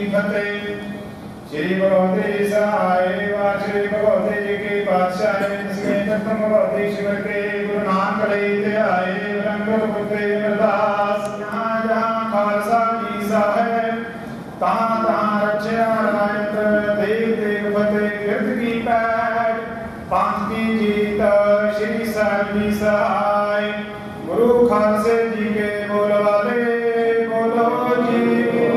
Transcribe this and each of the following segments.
फतेह। श्री भगवती सहाय वा श्री भगवती जी के पातशाह भगवती शिव के गुरु नानक लेते आए रंग पुत्र अरदास। जहाँ जहाँ खालसा जी साहेब तहाँ तहाँ रक्षा रायत देव देव फतेह गिरद की पैठ पांच की जीत श्री साहिब जी सहाय। गुरु खालसे जी के बोल वाले बोलो जी।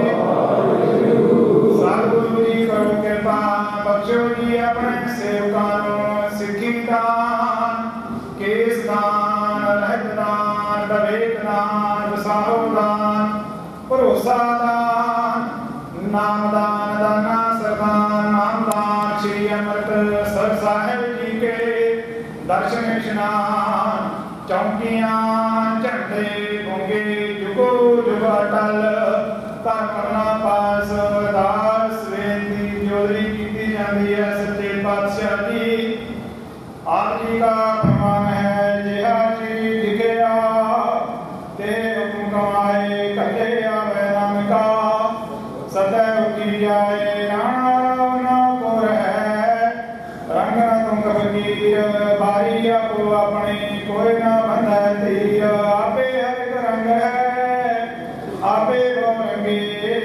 सतगुरु जी करो कृपा बख्शो जी अपने सेवकां सिखी दान केस दान रहत दान विवेक दान विसाहो दान भरोसा दान नाम दान दाना सरदान नाम दान। श्री अमृतसर साहिब जी के दर्शन स्नान चौकियां झंडे होंगे जुगो जुग अटल करना पास अरदास बेनती जोदरी की जाती है सच्चे पातशाह जी। आप जी का फरमान है जिहा जी लिखिया ते हुक्म कमाए कले आवे नानका सदैव की जाए राणा पुर है रंग न तुम फकीर बारी आपो अपनी कोई ना बंधा तीर। आपे हर एक रंग है आपे रंगे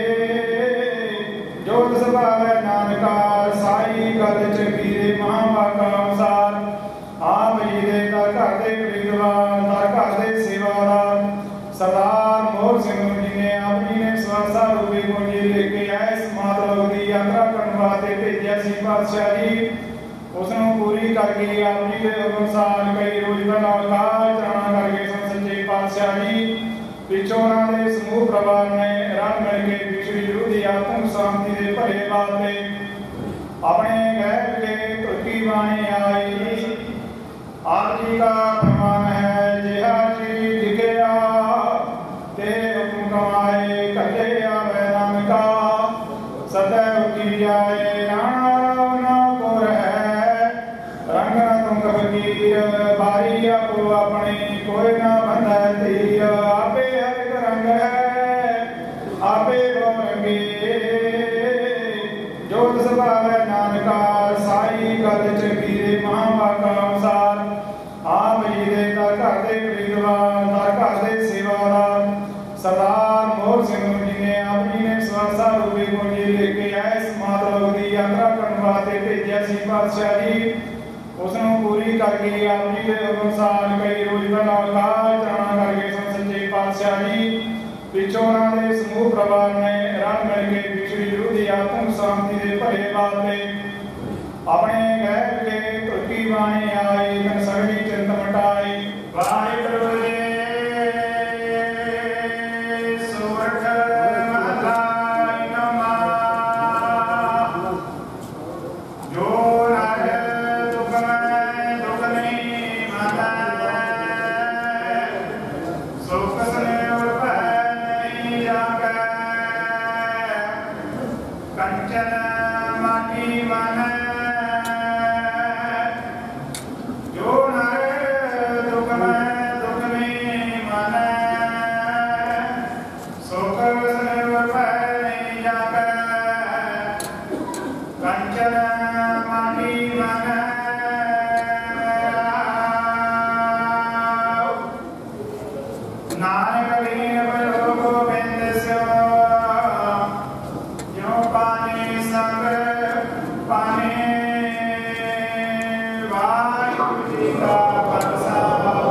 जोत सभावे नानका साई गल चकीरे महावाका अनुसार आप जी दे घर दे विद्वान घर दे सेवादार सरदार मोहर सिंह जी ने आप जी ने स्वासा रूपी कुंजी लेके आए इस मातलोक की यात्रा करने वास्ते भेजा सी पातशाह जी। उसनों पूरी करके आप जी के अनुसार कई रोज पहला काल चढ़ाना करके सच्चे पातशाह जी पिछों उन्होंने समूह परिवार ने रल मिल के पिछड़ी विरोधी आत्म शांति के भले वास्ते अपने गैर के तुर्की बाणी आई। आप जी का फरमान है जिहा जी लिखिया ते हुक्म कमाए कले आवे नानका सदैव की जाए राणा पुर है रंग न तुम फकीर बारी आपो अपनी कोई ना बंधा तीर। आपे हर एक रंग है आपे रंगे जोत सभावे नानका साई गल चकीरे महावाका अनुसार आप जी दे घर दे विद्वान घर दे सेवादार सरदार मोहर सिंह जी ने आप जी ने स्वासा रूपी कुंजी लेके आए इस मातलोक की यात्रा करने वास्ते भेजा सी पातशाह जी। उसनों पूरी करके आप जी के अनुसार कई रोज पहला काल चढ़ाना करके सच्चे पातशाह जी पिछों उन्होंने समूह परिवार ने रल मिल के पिछड़ी विरोधी आत्म शांति के भले वास्ते अपने गैर के तुर्की बाणी आई तन सगली चिंत मटाई। वाहिगुरू जी सुरख महलाई नमा जो कंचन माटी मन जो नर दुख में दुख में मन सुख नहीं जागे कंचन माटी मन नानक लीन बलो गोविंद से पानी संग पानी वाहिगुरू जी का खालसा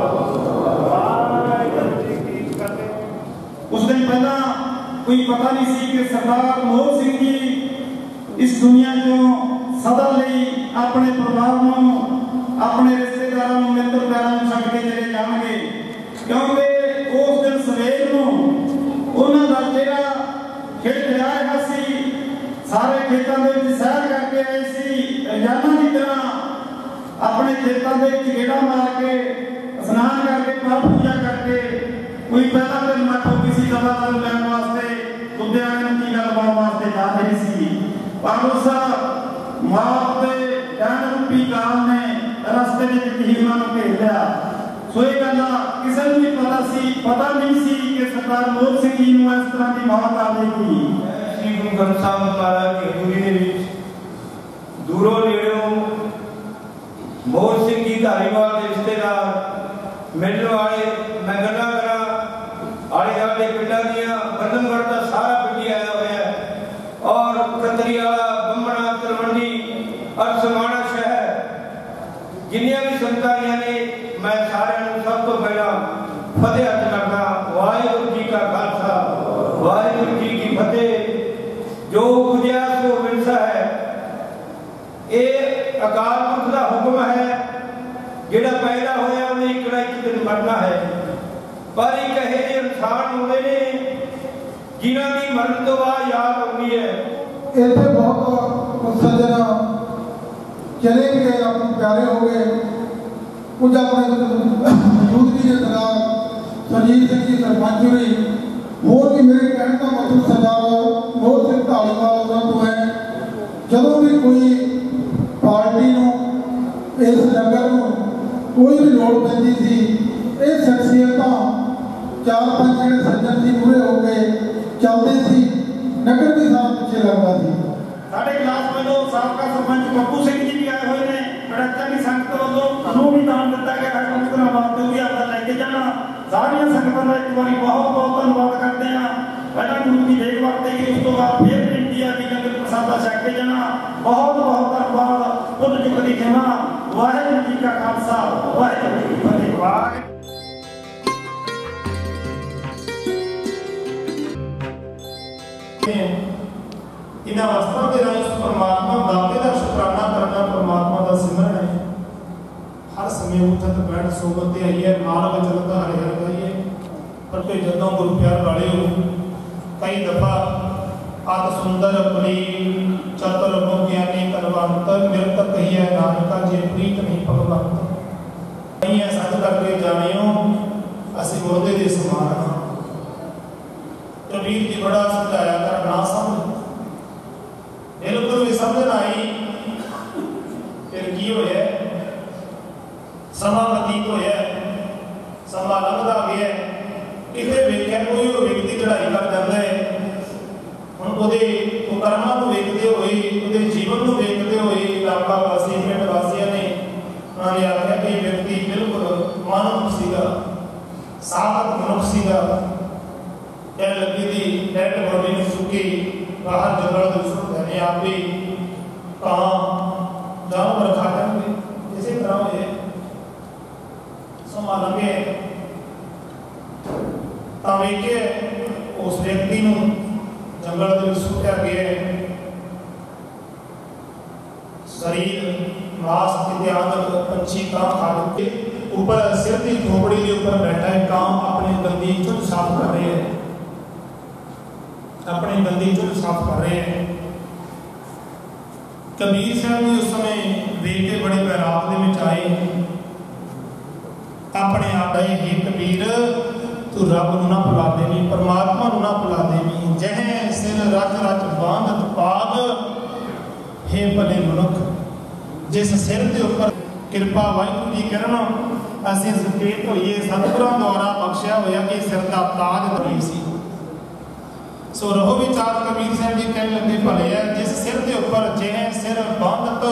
वाहिगुरू जी की फतेह। उस दिन पहला कोई पता नहीं सी कि सरदार मोहर सिंह जी इस दुनिया चों सदा लई अपने परिवार नूं अपने रिश्तेदारां नूं मित्र प्यारां नूं छड्ड के चले जाणगे क्योंकि उस दिन सवेर नूं उन्हां दा चेहरा खिड़ खिड़ाया सी। सारे खेतों के सैर करके आए सी रोजाना की तरह अपने खेतों के गेड़ा मार के स्नान करके पाठ पूजा करके कोई पहला दिन मत हो किसी सभा को लैन वास्ते लुधियाने की गल पाने वास्ते जा रही सी पर उस मौत के डर रूपी काल ने रास्ते में हीरों को घेर लिया। सो ये गल किसी को भी पता नहीं सी कि सरदार मोहर सिंह जी को इस तरह की मौत आएगी। मनसा महाराज की हजूरी दे विच दूरों नेड़ों मोहन सिंह जी धारीवाल के रिश्तेदार मिलने वाले मैं गल्लां करा आले दुआले पिंडां दियां बंधनगढ़ का सारा पिंड आया हुआ है और कतरीवाला बंबना तलवंडी और समाणा शहर जिन्नियां भी संतानियां ने मैं सारे सब तो पहला फतेह अर्ज करना वाहिगुरू जी का खालसा वाहिगुरू जी की फतेह। जो उपजया सो विरसा है ये अकाल पुरख का हुक्म है जिहड़ा पैदा होया उन्हें एक ना एक दिन मरना है पर एक ऐसे इंसान होंदे ने जिन्हां दी मरण तो बाद याद आउंदी है। इत्थे बहुत सज्जन चले भी गए अपने प्यारे हो गए कुछ अपने मौजूद भी सरदार सरजीत सिंह जी सरपंच हुई होर भी मेरे कहने का मतलब सरदार मोहन सिंह धालीवाल उन्होंने तो है जदों भी कोई पार्टी नूं इस नगर नूं कोई भी लोड़ पैंदी सी ये शख्सियतां 4-5 ਜਿਹੜੇ सज्जन सी पूरे हो गए चलते सी नगर भी सारा पिछे लगता सी। साढ़े क्लास में साबका सरपंच पप्पू सिंह जी भी आए हुए हैं बड़ाचा की संगत वालों उन्होंने भी दान दिता गया है मुस्कुरा वास्ते भी आपका लेके जाना सारिया संगतों का एक बार बहुत बहुत धन्यवाद करते हैं। पहला गुरु की देख वरते कि उस तो बाद फिर इंडिया की लंगर प्रसादा छक के जाना बहुत बहुत धन्यवाद पुण्य चुकती खेमा वाहिगुरू जी का खालसा वाहिगुरू जी की फतेह। इन्हां वस्त्रां दे राही परमात्मा दाते दा शुकराना करना परमात्मा दा सिमरन है। हर समय उठत बैठ सोबत ते आई है मार्ग चलता हरे हर गाइए पर कोई जदों गुरु प्यार वाले हो कई दफा अत सुंदर पलीर चतुर ज्ञानी कलवंत निरत कहिए नानका जे प्रीत नहीं भगवंत नहीं है सच करके जानियो असीं मोहदे दे समान हां। कबीर जी बड़ा समझाया कर ना समझ बिल्कुल भी समझ ना आई फिर की होया समा बतीत होया समा लंघदा गया किते वेख्या कोई व्यक्ति चढ़ाई कर जाता है हुण ओहदे कर्मां नूं वेखदे होए ओहदे जीवन नूं वेखदे होए इलाका वासी पिंड वासियां ने उन्होंने आख्या कि व्यक्ति बिल्कुल मानव सीगा साबत मनुख सीगा कह लगी थी डेड बॉडी में चुकी बाहर जंगल दूसरों कहने आप भी कहाँ जानवर खा जाएंगे इसी तरह ये समा लगे तावेके उस व्यक्ति नूं जंगल दे विच सुट्या गया शरीर मांस इत्यादि पंछी कां खा के ऊपर सिर की खोपड़ी के ऊपर बैठा है कां अपनी गंदी चुन साफ कर रहे हैं अपनी गंदी चुन साफ कर रहे हैं। कबीर साहब ने उस समय देख के बड़े पैराग दे आए अपने आप आए हे कबीर तू रब नूं ना भुला देवी परमात्मा नूं ना भुला देवी जह सिर रच रच बांधत पाग हे भले मनुख जिस सिर के ऊपर कृपा वाहिगुरू जी करन असीं सुचेत होइए सतगुरां द्वारा बख्शिया होया कि सिर का ताज धरी सी। सो रहो विचार कबीर साहब जी कहने लगे भले है जिस सिर के ऊपर जिस सिर बांधत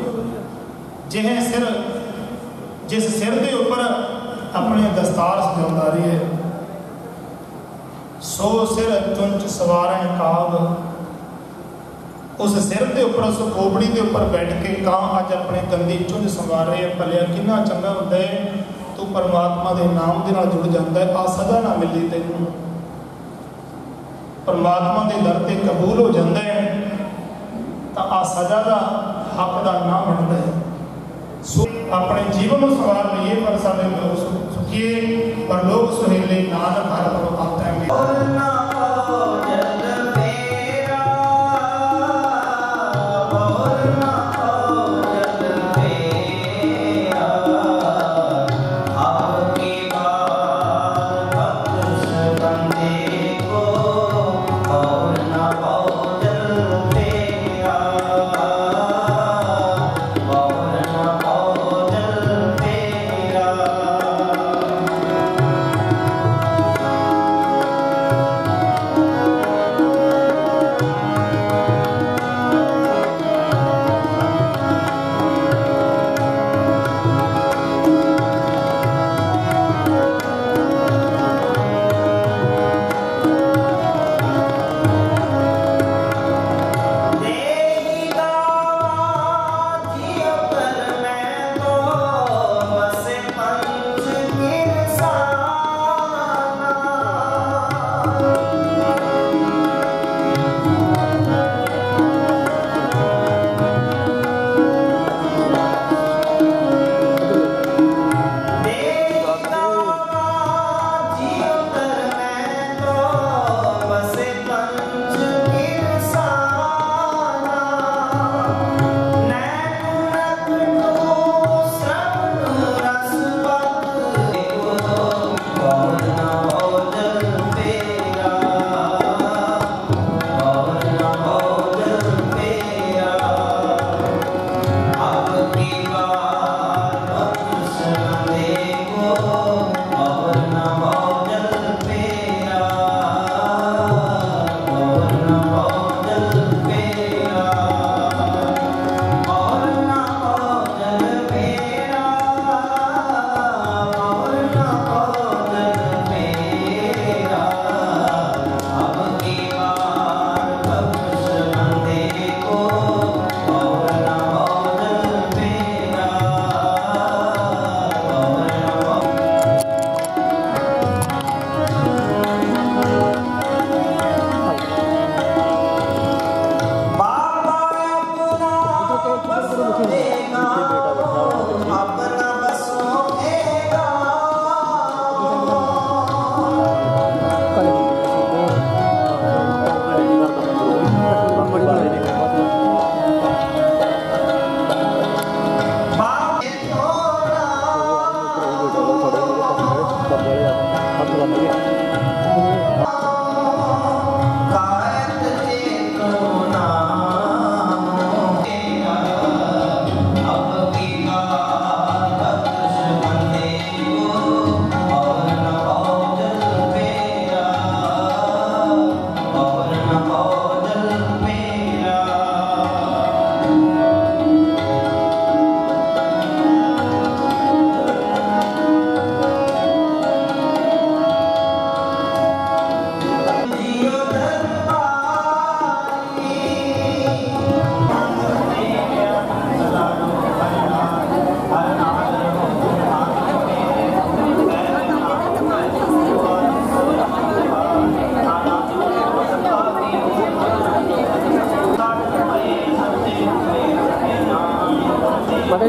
जिस सिर के ऊपर अपने दस्तार सजाउंदा रहे सो सिर चुंच सवारें काग उस सिर के ऊपर उस खोपड़ी के ऊपर बैठ के कां अज अपने गंदी चुंझ संवार रहे भलिया कितना चंगा होता है तू परमात्मा के नाम के नाल जुड़ जाता है आ सजा ना मिली तेनों परमात्मा के दर से कबूल हो जाता है तो आ सजा का हक का ना बनता है। सो अपने जीवन को सवार लीए पर सारे लोग सुखिए पर लोग सुहेले नानक हर पल आता है।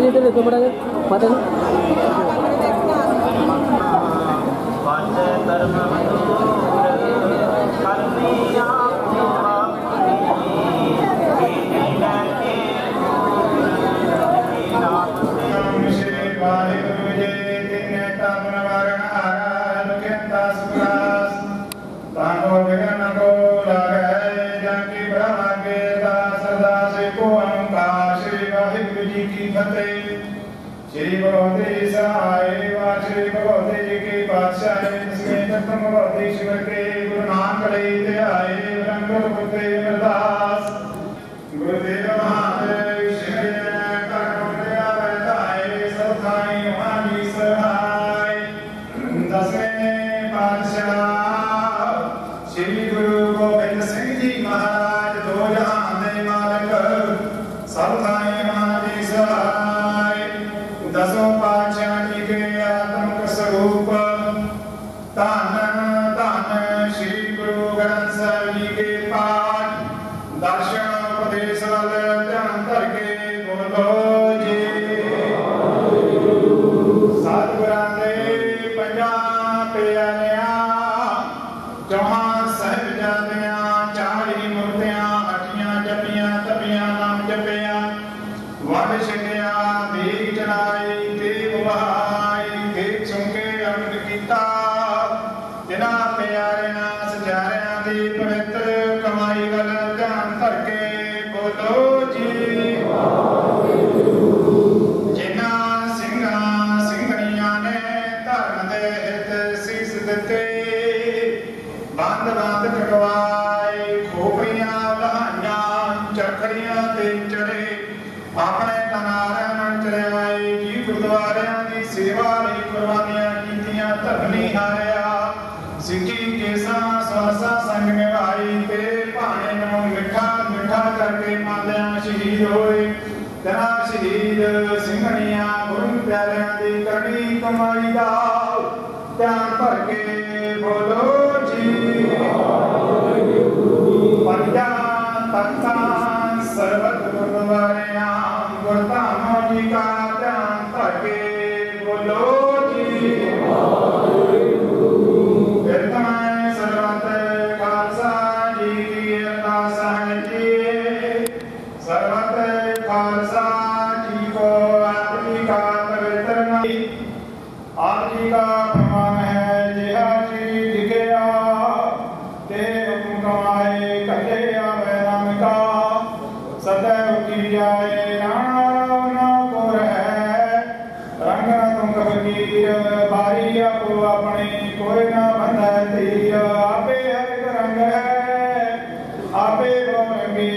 इधर देखो बड़ा पता नहीं श्री भगवती सहाय वा श्री भगवती जी की पातशाह भगवती शिव के गुरु नानक लेते आए रंगत बुद्धे अरदास गुरुदेव महादेव श्री करुणया वैताए सदाई हमारी सहाय दसवें पातशाह श्री गुरु गोबिंद सिंह जी महाराज दो जहां दे मालक सदाई हमारी सहाय दसों पातशाह जी के आत्मक स्वरूप धन धन श्री गुरु ग्रंथ साहिब जी के पाठ दर्शन उपदेश वाले ध्यान करके बोलो जी सतगुरां दे पंजां प्यारिया चौहान साहिबजादियां 40 मूर्तियां हटियां जपियां तपियां नाम जपिया वंड छकिया भीख चढ़ाई देव बहाई देख सुनके अमृत कीता जिन्हां प्यारियां सजारियां दी पवित्र कमाई वल ध्यान करके बोलो जी जिन्हां ਸਿੰਘਾਂ ਸਿੰਘਣੀਆਂ ने धर्म दे हित सीस दिते ਬੰਦ ਬੰਦ ਕਟਵਾਏ ਖੋਪੜੀਆਂ ਲਹਾਈਆਂ ਚਰਖੜੀਆਂ ਤੇ ਚੜੇ ਆਪਣੇ ਤਨਾਰਿਆਂ ਨਾਲ ਚੜਾਏ ਜੀ ਗੁਰਦੁਆਰਿਆਂ ਦੀ ਸੇਵਾ ਲਈ ਕੁਰਬਾਨੀਆਂ ਕੀਤੀਆਂ ਧਰਮੀ ਹਾਰਿਆ ਸਿੱਖੀ ਕੇਸਾਂ ਸਵਾਸਾ ਸੰਗ ਨਿਭਾਈ ਤੇ ਭਾਣੇ ਨੂੰ ਮਿੱਠਾ ਮਿੱਠਾ ਕਰਕੇ ਮਾਲਿਆਂ ਸ਼ਹੀਦ ਹੋਏ ਤੇਰਾ ਸ਼ਹੀਦ ਸਿੰਘਣੀਆਂ ਗੁਰੂ ਪਿਆਰਿਆਂ ਦੀ ਕਰਨੀ ਕਮਾਈ ਦਾ ਧਿਆਨ ਭਰ ਕੇ ਬੋਲੋ ਜੀ ਪੰਜਾਂ ਤਖਤਾਂ ਸਰਬਤ ਗੁਰਦੁਆਰਿਆਂ ਗੁਰਧਾਮਾਂ ਜੀ ਕਾ ਧਿਆਨ ਧਰ ਕੇ ਬੋਲੋ ਜੀ ਕਿਰਤਨ ਸਰਬਤ ਖਾਲਸਾ ਜੀ ਕੀ ਅਰਦਾਸ ਹੈ ਜੀ ਸਰਬਤ ਖਾਲਸਾ ਜੀ ਕੋ ਆਪ ਜੀ ਕਾ ਪਵਿੱਤਰ ਨਾਮ आप जी का प्रमाण है जिहा जी लिखिया ते हुक्म कमाए कहे आवे नाम का सदैव की जाए राणा ना को रहे रंग तुम फकीर बारी आपो अपनी कोई ना बंधा तीर आपे हर एक रंग है आपे रंगे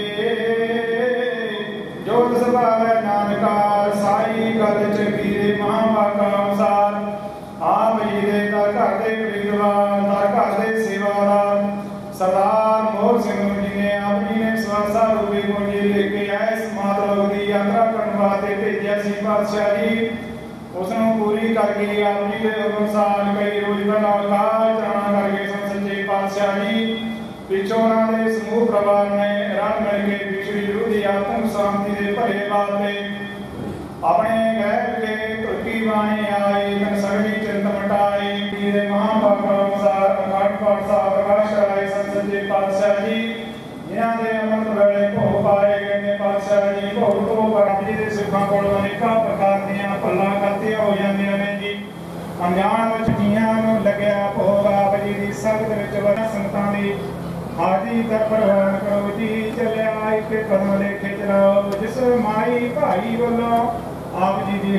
जो सभावे नानका साई गल च वीरे महावाका अनुसार आप जी दे घर दे विद्वान घर दे सेवादार सरदार मोहर सिंह जी ने आप जी ने स्वासा रूपी पूंजी लेके आए समाध लोक की यात्रा करने वास्ते भेजा सी पातशाह जी उसनों पूरी करके आप जी के अनुसार कई रोज बना काल चढ़ा करके सच्चे पातशाह जी पिछों उन्होंने समूह परिवार ने रल मिल के पिछड़ी रूह की आत्म शांति के भले वास्ते अपने गैर के तुर्की बाणी आए तन सगली चिंत मटाए वीरे महाभागा अनुसार अखाड़ पाठ साहब प्रकाश कराए सच्चे पातशाह जी जिन्हां दे अमृत वेले भोग पाए गए ने पातशाह जी भोग तो बाबा जी दे सिखां कोल अनेकां प्रकार दीयां भल्लां करतियां हो जांदियां ने जी अनजान विच जियां नूं लगया भोग आप जी दी संगत विच वड्डा संगतां दी हाजी दा प्रवान करो जी चलिया एक कदम लेके चलाओ जिस माई भाई वल्लों आप जी दी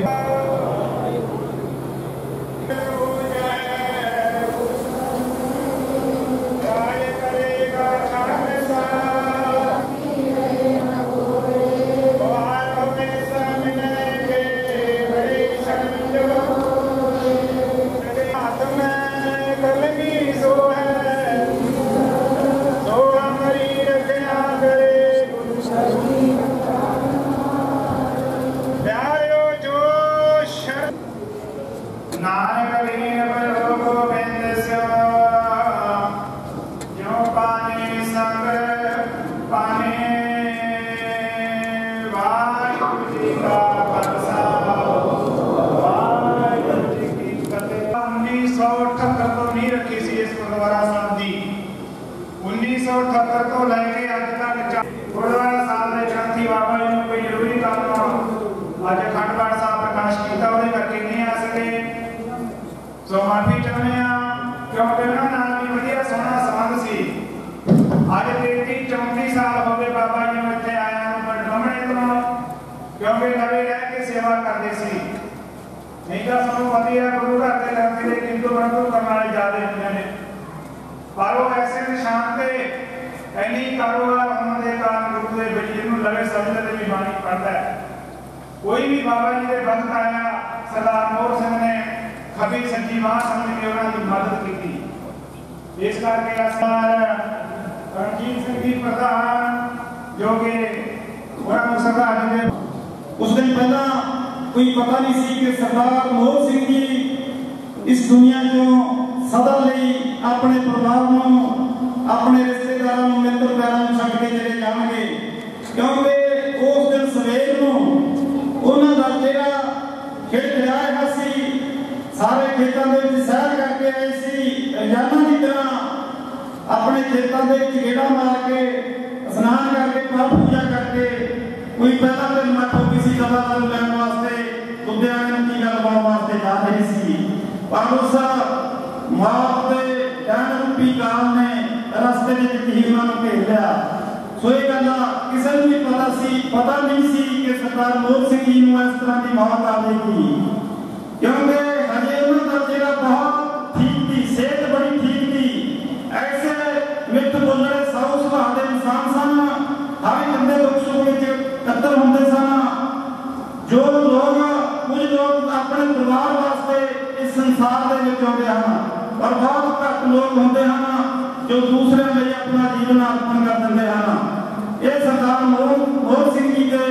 वाहिगुरू जी का खालसा वक्त तो लैके अज तक गुरुद्वारा साहब के ग्रंथी बाबा जी ने कोई जरूरी काम अज अखंड पाठ साहब प्रकाश किया वो करके नहीं आ सके। सो माफी चाहते हैं क्योंकि उन्होंने भी वधिया सोहना संबंध सी। अज 33-34 साल हो गए बाबा जी ने इतने आया बड़गमणे तो, क्योंकि नवे रह के सेवा करते सी। नहीं तो ਸਾਨੂੰ ਪਤਾ ਹੈ ਗੁਰੂ ਘਰ ਦੇ ਲੰਗਰ ਦੇ ਕਿੰਤੂ ਪਰੰਤੂ ਕਰਨ ਵਾਲੇ ਜ਼ਿਆਦਾ ਹੁੰਦੇ ਨੇ, ਪਰ ਉਹ ਐਸੇ ਨਿਸ਼ਾਨ ਤੇ ਐਨੀ ਕਾਰੋਬਾਰ ਹੋਣ ਦੇ ਕਾਰਨ ਗੁਰੂ ਦੇ ਵਿੱਚ ਇਹਨੂੰ ਲਵੇ ਸਮਝਦੇ ਤੇ ਵੀ ਬਾਣੀ ਪੜਦਾ ਹੈ। ਕੋਈ ਵੀ ਬਾਬਾ ਜੀ ਦੇ ਭਗਤ ਆਇਆ ਸਰਦਾਰ ਮੋਹਰ ਸਿੰਘ ਨੇ ਖੱਬੀ ਸੱਜੀ ਬਾਹ ਸਮਝ ਕੇ ਉਹਨਾਂ ਦੀ ਮਦਦ ਕੀਤੀ। ਇਸ ਕਰਕੇ ਅਸਾਰ ਰਣਜੀਤ ਸਿੰਘ ਜੀ ਪ੍ਰਧਾਨ ਜੋ ਕਿ ਉਹਨਾਂ ਨੂੰ ਸਰਦਾਰ ਜੀ ਦੇ उस दिन पहला कोई पता नहीं सी कि सरदार मोहर सिंह जी इस दुनिया चो सदा लई अपने परिवार नूं अपने रिश्तेदारां नूं मित्र प्यारां नूं छड्ड के चले जाणगे, क्योंकि उस दिन सवेर नूं उन्हां दा चेहरा खिड़ आया सी। सारे खेतां दे विच सैर करके आए सी, रोजाना की तरह अपने खेतां दे विच गेड़ा मार के स्नान करके पाठ पूजा करके कोई पहला दिन मठो किसी जगह लैन वास्ते लुधियाने की गल पाने वास्ते जा रही सी, पर उस मौत के डर रूपी काल ने रस्ते में उन्होंने घेर लिया। सो ये गल किसी को भी पता नहीं सी कि सरदार मोहर सिंह जी को इस तरह की मौत आएगी, क्योंकि हजे उन्होंने चेहरा बहुत ठीक थी, सेहत बड़ी ठीक थी। ऐसे मिठ बोलने साऊ सुभाव के इंसान सन, हर बंदे दुख सुख कत्ल होंगे सन। जो लोग कुछ लोग अपने परिवार वास्ते इस संसार के आते हैं, पर बहुत घट लोग होंगे हैं जो दूसरे लिए अपना जीवन अर्पण कर देते हैं। ये सरदार मोहर सिंह जी के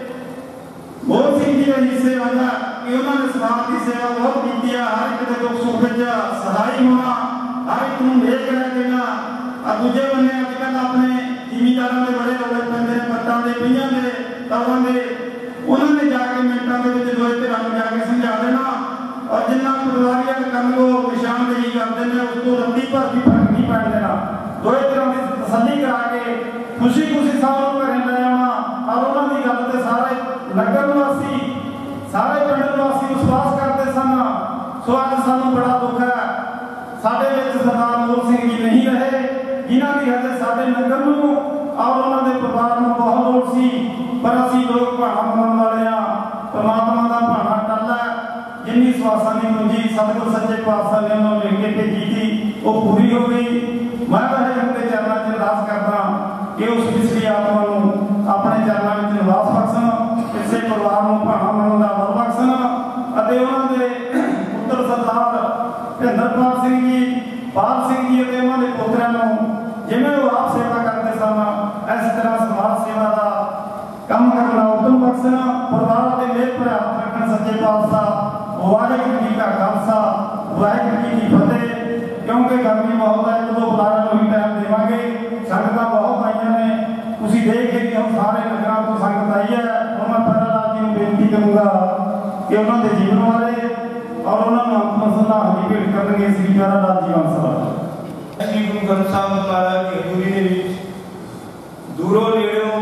यही सेवा है कि उन्होंने समाज की सेवा बहुत की है। हर एक के दुख सुख सहाय होना, हर एक को देख रह देना। दूजे बने अजकल अपने जिमीदारों के बड़े रौले पैंदे ने पट्टां दे पईआं दे तवां दे, उन्होंने जाके मिनटां दे विच दोए धिरां नूं जाके समझा देना, और जिन्ना पटवारी वाले काम को निशानदेही करते हैं उस तो रत्ती भर भी फर्क नहीं पैण देना। दोए धिरां की तसल्ली करा के खुशी खुशी सब नूं घरे ले आउणा, और उन्हां दी गल ते सारे नगर निवासी सारे पिंड निवासी विश्वास करते सन। सो अज सानूं बड़ा दुख है साडे विच सरदार मोहर सिंह जी नहीं रहे, जिन्हां की हजे साडे नगर नूं और उन्हां दे परिवार नूं बहुत लोड़ सी। पर असीं लोग भाणा मनाउण वाले आ, परमात्मा दा भाणा टल है। जिन्नी सवासां दी पूंजी सतगुर सच्चे पातशाह ने उन्हां नूं लिख के भेजी थी वो पूरी हो गई। मैं वाहिगुरू दे चरणां 'च अरदास करदा कि उस पिछली आत्मा नूं अपने चरणां विच निवास बख्शण, इसे परिवार नूं भाणा मनाउण दा बल बख्शण, अते उन्हां दे पुੱਤਰ सरदार ਹਿੰਦਰਪਾਲ ਸਿੰਘ जी, पाल सिंह जी अते उन्हां दे पुੱਤਰਾਂ नूं जिवें वो आप सेवा करते सन इस तरह समाज सेवा का काम करना उद्यम बख्शण, परिवार के मेल पर हाथ रखना सच्चे पातशाह। वाहिगुरू जी का खालसा वाहिगुरू जी की फतेह। क्योंकि गर्मी बहुत है, एक दो बुलारा नूं ही टाइम देवांगे। संगतां बहुत आईयां ने, तुसीं देख के हम सारे नगरां तो संगत आई है। हुण मैं पहला लाल जी नूं बेनती करूंगा कि उन्हां दे जीवन बारे और उन्हां नूं अंतिम श्रद्धांजलि भेंट करनगे श्री प्यारा लाल जी बांसल। श्री गुरु ग्रंथ साहब महाराज की हजूरी दे विच दूरों नेड़ों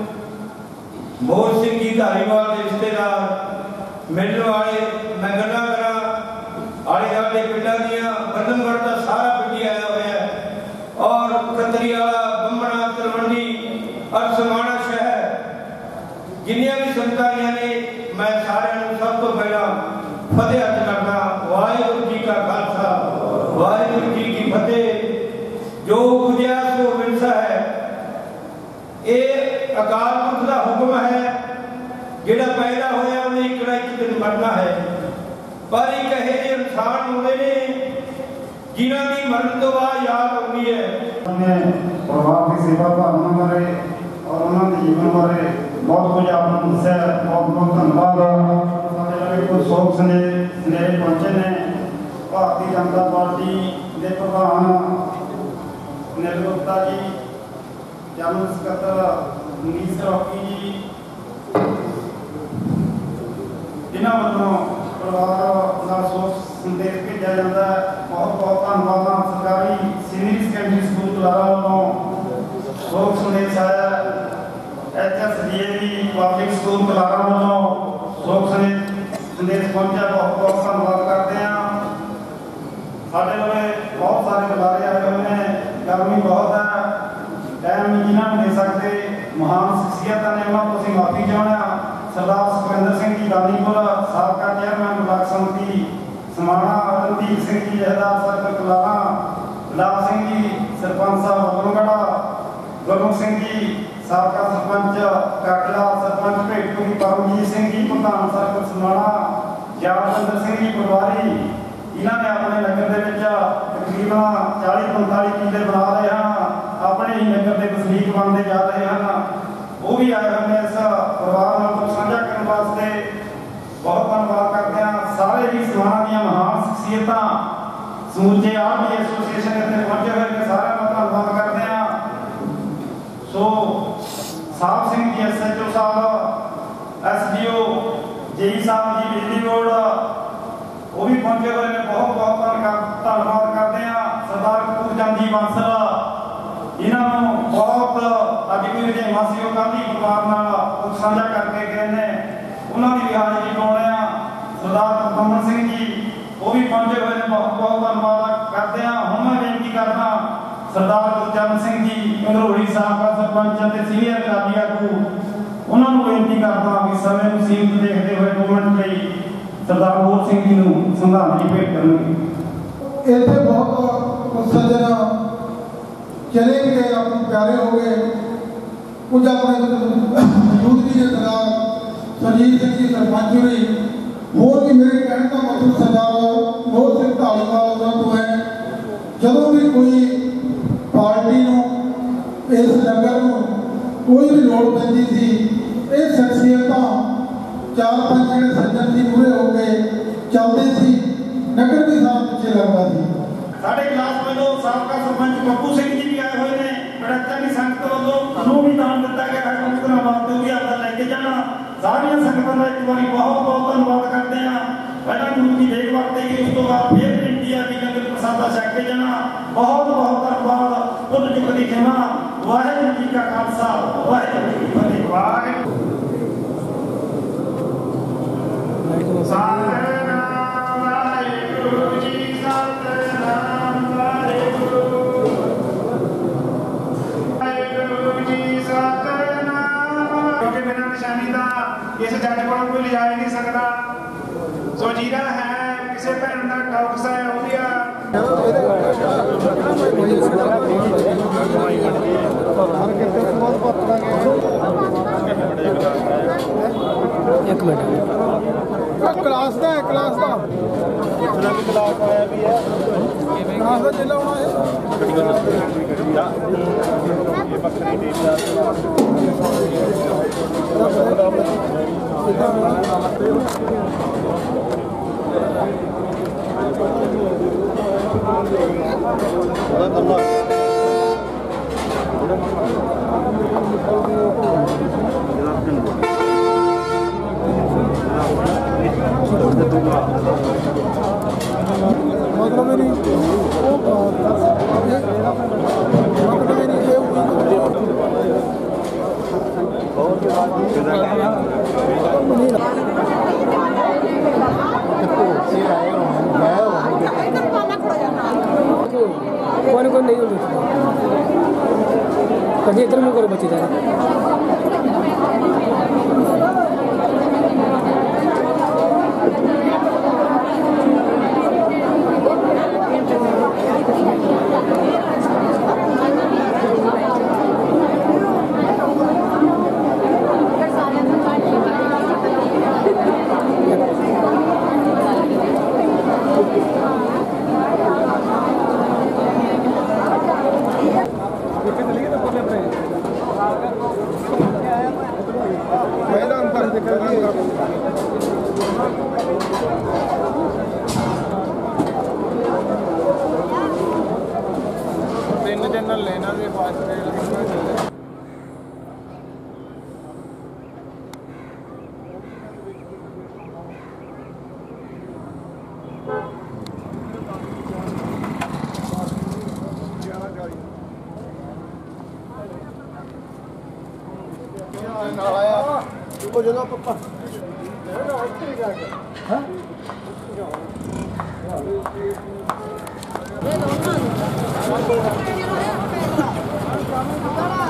मोहर सिंह जी धारीवाल के रिश्तेदार मिलने वाले, मैं गल्लां करा आले दुआले पिंडां दियां, बंधनगढ़ का सारा पिंड आया हुआ है, और कतरीवाला, बंबड़ा, तलवंडी और समाणा शहर जिन्नियां भी संगतां ने, मैं सारिआं नूं सब तो पहला फतेह अर्ज करदा। वाहिगुरू जी का खालसा वाहिगुरू जी की फतेह। जो उपजया सो विरसा है, ये अकाल पुरख का हुक्म है। जिहड़ा पैदा होया उन्हें एक ना एक दिन मरना है, पर एक कहे इंसान होंदे ने जिन्हां दी मरण तो बाद याद आउंदी है। परिवार की सेवा भावना बारे और उन्होंने जीवन बारे बहुत कुछ आपने दस्या। बहुत बहुत धन्यवाद। साडे लगे कुछ शोक स्नेह पहुंचे ने भारतीय जनता पार्टी के प्रधान नील गुप्ता जी, जनरल सकत्तर नीस रॉकी जी, जिन्हों वालों परिवार का शोक संदेश भेजा जाता है। बहुत बहुत धन्यवाद। सरकारी सीनियर सैकेंडरी स्कूल बुलारा वालों ਸ਼ੋਕ ਸੰਦੇਸ਼ ਆਇਆ HSDA ਪਬਲਿਕ ਸਕੂਲ ਕਲਾਰਾ ਵੱਲੋਂ ਸ਼ੋਕ ਸੰਦੇਸ਼ ਪਹੁੰਚਿਆ। ਬਹੁਤ ਬਹੁਤ ਧੰਨਵਾਦ ਕਰਦੇ ਹਾਂ। ਸਾਡੇ ਕੋਲੇ ਬਹੁਤ ਸਾਰੇ ਬੁਲਾਰੇ ਆਏ ਹੋਏ ਨੇ, ਗਰਮੀ ਬਹੁਤ ਹੈ, ਟਾਈਮ ਜਿਨ੍ਹਾਂ ਨੂੰ ਦੇ ਸਕਦੇ ਮਹਾਨ ਸ਼ਖਸੀਅਤਾਂ ਨੇ, ਉਹਨਾਂ ਤੋਂ ਅਸੀਂ ਮਾਫੀ ਚਾਹੁੰਦੇ ਹਾਂ। ਸਰਦਾਰ ਸੁਖਵਿੰਦਰ ਸਿੰਘ ਜੀ ਦਾਨੀਪੁਰ, ਸਾਬਕਾ ਚੇਅਰਮੈਨ ਬਲਾਕ ਸੰਮਤੀ ਸਮਾਣਾ, ਰਣਦੀਪ ਸਿੰਘ ਜੀ ਜਹਦਾਰ ਸਰਕਲ ਕਲਾਰਾ, ਲਾਲ ਸਿੰਘ ਜੀ ਸਰਪੰਚ ਸਾਹਿਬ ਬਲੂਗੜਾ, ਗੁਰਮੁਖ ਸਿੰਘ ਜੀ ਸਾਬਕਾ ਸਰਪੰਚ ਕਾਟਲਾ, ਸਰਪੰਚ ਭੇਟੂ ਜੀ ਪਰਮਜੀਤ ਸਿੰਘ ਜੀ ਪ੍ਰਧਾਨ ਸਰਕਲ ਸਮਾਣਾ, ਯਾਦਵਿੰਦਰ ਸਿੰਘ ਜੀ ਪਟਵਾਰੀ, ਇਹਨਾਂ ਨੇ ਆਪਣੇ ਨਗਰ ਦੇ ਵਿੱਚ ਤਕਰੀਬਨ 40-45 ਕਿੱਲੇ ਬਣਾ ਰਹੇ ਹਨ, ਆਪਣੇ ਹੀ ਨਗਰ ਦੇ ਵਸਨੀਕ ਬਣਦੇ ਜਾ ਰਹੇ ਹਨ। ਉਹ ਵੀ ਆਏ ਹੋਏ ਨੇ ਇਸ ਪਰਿਵਾਰ ਨਾਲ ਸਾਂਝਾ ਕਰਨ ਵਾਸਤੇ। ਬਹੁਤ ਧੰਨਵਾਦ ਕਰਦੇ ਹਾਂ। ਸਾਰੇ ਹੀ ਸਮਾਣਾ ਦੀਆਂ ਮਹਾਨ ਸ਼ਖਸੀਅਤਾਂ ਸਮੁੱਚੇ ਆਰਮੀ ਐਸੋਸੀਏਸ਼ਨ ਇੱਥੇ ਪਹੁੰਚੇ ਹੋਏ ਨੇ, ਸਾਰਿਆਂ ਦਾ ਧੰਨਵਾਦ ਕਰਦੇ ਹਾਂ। ਸੋ ਸਾਹਿਬ ਸਿੰਘ ਜੀ SHO ਸਾਹਿਬ, SDO JE ਸਾਹਿਬ ਜੀ ਬਿਜਲੀ ਬੋਰਡ, ਉਹ ਵੀ ਪਹੁੰਚੇ ਹੋਏ ਨੇ, ਬਹੁਤ ਬਹੁਤ ਧੰਨਵਾਦ ਕਰਦੇ ਹਾਂ। ਸਰਦਾਰ ਕਪੂਰਚੰਦ ਜੀ ਬਾਂਸਲ, ਇਹਨਾਂ ਨੂੰ ਬਹੁਤ ਅੱਜ ਵੀ ਰਜੇਵਾਂ ਸੀ, ਉਹ ਕਾਫੀ ਪਰਿਵਾਰ ਨਾਲ ਸਾਂਝਾ ਕਰਕੇ ਗਏ ਨੇ, ਉਹਨਾਂ ਦੀ ਵੀ ਹਾਜ਼ਰੀ ਪਾਉਂਦੇ ਹਾਂ। ਸਰਦਾਰ ਕਮਲ ਸਿੰਘ ਜੀ, ਉਹ ਵੀ ਪਹੁੰਚੇ ਹੋਏ ਨੇ, ਬਹੁਤ ਬਹੁਤ ਧੰਨਵਾਦ ਕਰਦੇ ਹਾਂ। ਹੁਣ ਮੈਂ ਬੇਨਤੀ ਕਰਦਾ ਸਰਦਾਰ ਗੁਰਚਰਨ ਸਿੰਘ ਜੀ ਘਨੌਰੀ ਸਾਬਕਾ ਸਰਪੰਚ ਅਤੇ ਸੀਨੀਅਰ ਅਧਿਕਾਰੀ ਆਗੂ, ਉਹਨਾਂ ਨੂੰ ਬੇਨਤੀ ਕਰਦਾ ਵੀ ਸਮੇਂ ਨੂੰ ਸੀਮਤ ਦੇਖਦੇ ਹੋਏ 2 ਮਿੰਟ ਲਈ ਸਰਦਾਰ ਮੋਹਨ ਸਿੰਘ ਜੀ ਨੂੰ ਸ਼ਰਧਾਂਜਲੀ ਭੇਟ ਕਰਨਗੇ। ਇੱਥੇ ਬਹੁਤ ਸੱਜਣ ਚਲੇ ਵੀ ਗਏ, ਆਪਣੇ ਪਿਆਰੇ ਹੋ ਗਏ। ਕੁਝ ਆਪਣੇ ਯੂਥ ਵੀ ਦੇ ਸਰਦਾਰ ਸਰਜੀਤ ਸਿੰਘ ਜੀ ਸਰਪੰਚ ਹੋਈ, ਹੋਰ ਵੀ ਮੇਰੇ ਕਹਿਣ ਦਾ ਮਤਲਬ ਸਰਦਾਰ ਮੋਹਨ ਸਿੰਘ ਢਾਲੀਵਾਲ ਉਹਨਾਂ ਤੋਂ ਹੈ। ਜਦੋਂ ਵੀ ਕੋਈ ਪਾਰਟੀ ਨੂੰ, ਇਸ ਨਗਰ ਨੂੰ ਕੋਈ ਵੀ ਲੋੜ ਪੈਂਦੀ ਸੀ, ਇਹ ਸ਼ਖਸੀਅਤਾਂ 4-5 ਜਿਹੜੇ ਸੱਜਣ ਸੀ ਪੂਰੇ ਹੋ ਕੇ ਚੱਲਦੇ ਸੀ, ਨਗਰ ਵੀ ਸਾਹ ਪਿੱਛੇ ਲੱਗਦਾ ਸੀ। ਸਾਡੇ ਕਲਾਸ ਵੱਲੋਂ ਸਾਬਕਾ ਸਰਪੰਚ ਬੱਬੂ ਸਿੰਘ ਜੀ ਵੀ ਆਏ ਹੋਏ ਨੇ, ਬੜਾਚਾ ਦੀ ਸੰਗਤ ਵੱਲੋਂ ਨੂੰ ਵੀ ਦਾਨ ਦਿੱਤਾ ਗਿਆ ਹੈ, ਮੁਕਤਰਾ ਵਾਸਤੇ ਵੀ ਆਪਦਾ ਲੈ ਕੇ ਜਾਣਾ। ਸਾਰੀਆਂ ਸੰਗਤਾਂ ਦਾ ਇੱਕ ਵਾਰੀ ਬਹੁਤ ਬਹੁਤ ਧੰਨਵਾਦ ਕਰਦੇ ਹਾਂ। ਪਹਿਲਾਂ ਗੁਰੂ ਦੀ ਦੇਖ ਵਰਤੇਗੀ, ਉਸ ਤੋਂ ਬਾਅਦ ਫਿਰ ਬੇਨਤੀ ਆ ਕਿ ਲੰਗਰ ਪ੍ਰਸਾਦਾ ਛਕ ਕੇ ਜਾਣਾ। ਬਹੁਤ ਬਹੁਤ ਧੰਨਵਾਦ। ਭੁੱਲ ਚੁੱਕ ਦੀ ਖਿਮਾ। ਵਾਹਿਗੁਰੂ ਜੀ ਕਾ ਖਾਲਸਾ, ਵਾਹਿਗੁਰੂ ਜੀ ਕੀ ਫਤਿਹ। ਵਾਹਿਗੁਰੂ ਸਤਿਨਾਮ ਵਾਹਿਗੁਰੂ ਜੀ, ਸਤਿਨਾਮ ਵਾਹਿਗੁਰੂ, ਵਾਹਿਗੁਰੂ ਜੀ ਸਤਿਨਾਮ। ਕਿਉਂਕਿ ਬਿਨਾਂ ਨਿਸ਼ਾਨੀ ਦਾ ਇਸ ਜੱਜ ਕੋਲ ਕੋਈ ਲਿਜਾ ਹੀ ਨਹੀਂ ਸਕਦਾ। ਸੋ ਜਿਹੜਾ ਹੈ ਕਿਸੇ ਭੈਣ ਦਾ ਟੌਕਸ ਹੈ ਉਹ ਵੀ ਆ एक मिनट क्लास का है, क्लास का इतना भी क्लास आया भी है, क्लास का जिला होना है। ये बकरी देता मतलब मेरी कौन कौन नहीं होती कभी इधर मुँह करो बच्चे ज़्यादा लेना भी ਉਹ ਜਦੋਂ ਪੱਪਾ ਹਾਂ ਇਹ ਦੋਨਾਂ